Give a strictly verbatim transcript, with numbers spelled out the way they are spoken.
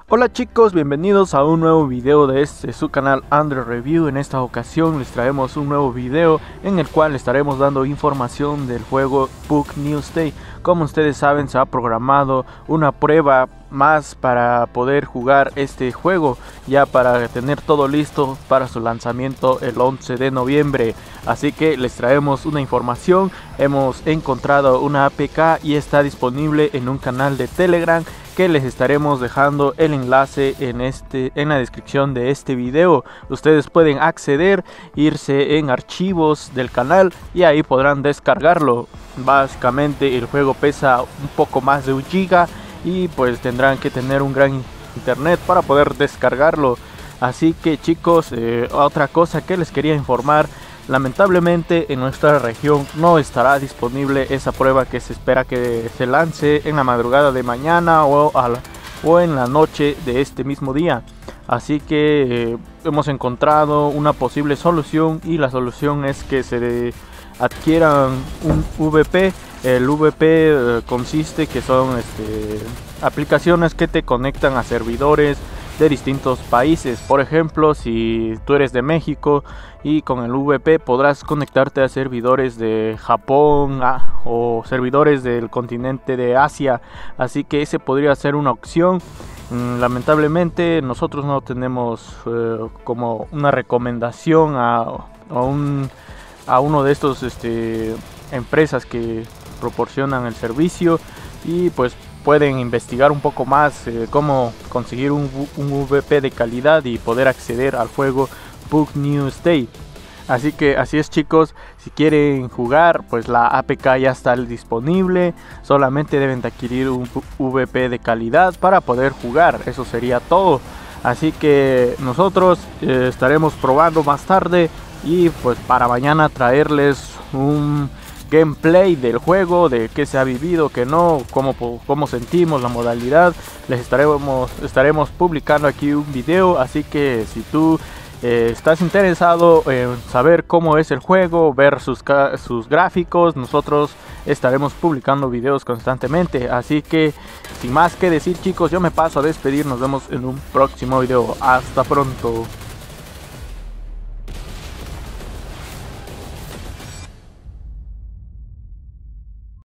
Hola chicos, bienvenidos a un nuevo video de este su canal Android Review. En esta ocasión les traemos un nuevo video en el cual estaremos dando información del juego Bug News Day. Como ustedes saben, se ha programado una prueba más para poder jugar este juego, ya para tener todo listo para su lanzamiento el once de noviembre. Así que les traemos una información. Hemos encontrado una A P K y está disponible en un canal de Telegram que les estaremos dejando el enlace en este en la descripción de este video. Ustedes pueden acceder, irse en archivos del canal y ahí podrán descargarlo. Básicamente el juego pesa un poco más de un giga y pues tendrán que tener un gran internet para poder descargarlo. Así que chicos, eh, otra cosa que les quería informar: lamentablemente en nuestra región no estará disponible esa prueba, que se espera que se lance en la madrugada de mañana o, a la, o en la noche de este mismo día. Así que eh, hemos encontrado una posible solución, y la solución es que se adquieran un V P. El V P eh, consiste que son este, aplicaciones que te conectan a servidores de distintos países. Por ejemplo, si tú eres de México y con el V P podrás conectarte a servidores de Japón a, o servidores del continente de Asia. Así que ese podría ser una opción. Mm, lamentablemente nosotros no tenemos eh, como una recomendación a, a, un, a uno de estos este, empresas que proporcionan el servicio, y pues pueden investigar un poco más eh, cómo conseguir un, un V P de calidad y poder acceder al juego Bug News Day. Así que así es chicos, si quieren jugar pues la A P K ya está disponible, solamente deben de adquirir un V P de calidad para poder jugar. Eso sería todo. Así que nosotros eh, estaremos probando más tarde, y pues para mañana traerles un gameplay del juego, de qué se ha vivido, qué no, cómo, cómo sentimos la modalidad. Les estaremos, estaremos publicando aquí un video, así que si tú eh, estás interesado en saber cómo es el juego, ver sus, sus gráficos, nosotros estaremos publicando videos constantemente. Así que sin más que decir chicos, yo me paso a despedir, nos vemos en un próximo video. Hasta pronto.